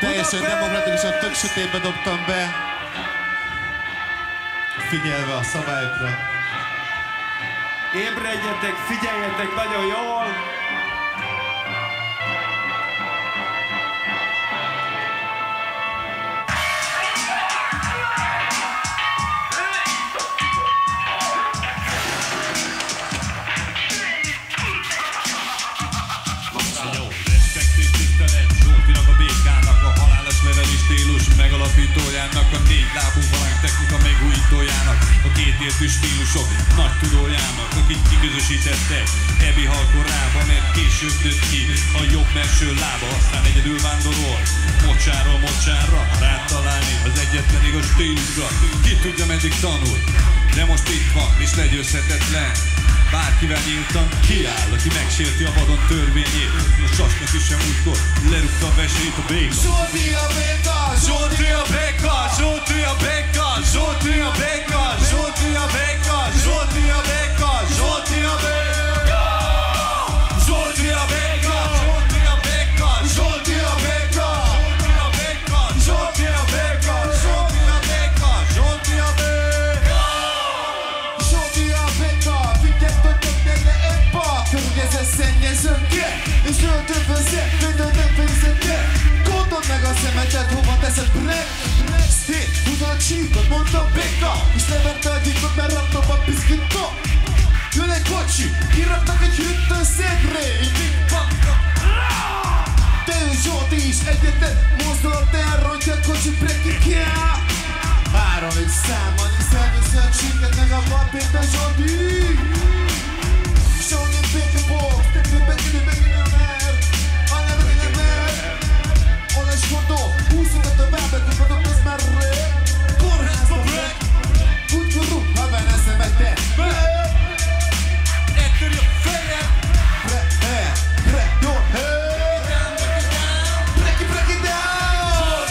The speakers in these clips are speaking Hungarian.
Teljesen demokratikusan, tök sötétbe dobtam be, figyelve a szabályokra. Ébredjetek, figyeljetek nagyon jól! Zsoltinak, a békának, a halálos nevelés stílus megalapítójának, a négy lábú valány technika megújítójának, a kétértű stílusok nagy tudójának, akit kiközösítette Ebi halkorában, mert később nőtt ki a jobb melső lába, aztán egyedül vándorol mocsáról mocsára, rád találni az egyetlen igaz stílusra. Ki tudja, meddig tanul, de most itt van és legyőzhetetlen. Bárkivel nyíltan kiáll, aki megsérti a vadon törvényét. A sasnak is sem útkor lerúgta a vesélyt a béka. Zsolti a béka, Zsolti a béka, Zsolti a béka, Zsolti a béka, Zsolti a béka, Zsolti a béka, Zsolti a béka, Zsolti a béka, Zsolti a béka, Zsolti a béka, Zsolti a béka, Zsolti a béka, Zsolti a béka, Zsolti a béka, figyelj, hogy ne ebba, környezet szennyezőkkel, és öltözve nem fészednek. Gondold meg a szemetet, hova teszed brek. Hé, húzod a csíkot, mondta béka, és leverte a gyíkot, mert raktam a piszkitot. Jön egy kocsi, kiraknak egy hűtőszékre, így bing-bang. Te ő Zsolti is egyetlen mozdulat elrontja, kocsi breki kell. 3-5 számmal is elviszi a csíket, meg a papírt, a Zsolti. Show me big box, teknőbe Ona skordó, húszogat a bábet, ugadok, ez már rég. Kórházba break, úgy korú, ha beneszem egy te. Ettől a fejem! Break your head! Break it down!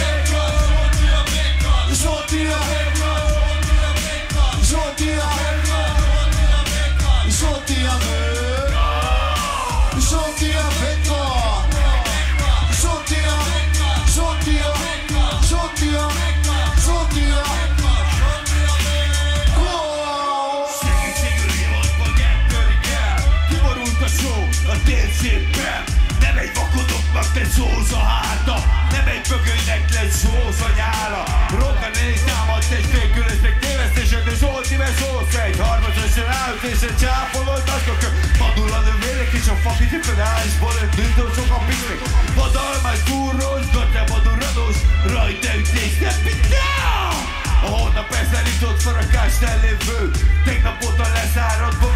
Zsolti a béka, Zsolti a béka, Zsolti a béka, Zsolti a béka, Zsolti a béka, Zsolti a béka, Zsolti a béka, Zsolti a béka, Zsolti a béka, Zsolti a béka. Segítségül hívotva gettőri kell. Kiborult a show a térségben. Nem egy vakodoknak te szóz a háta, nem egy bögölynek lesz sóz a nyála. Rokan elég támadt egy félkülös, meg tévesztések, de Zsolti meg szósz egy harmadosan állt és egy csápolott azkok. Madul a növérek és a fakiti pedálsból öt nődósok a piknik. Vadalmás fúrós, gatyám maduradós, rajta ütés, nem pitál! A hónap ezzel itt ott farakás tellévő, tegnap óta leszáradt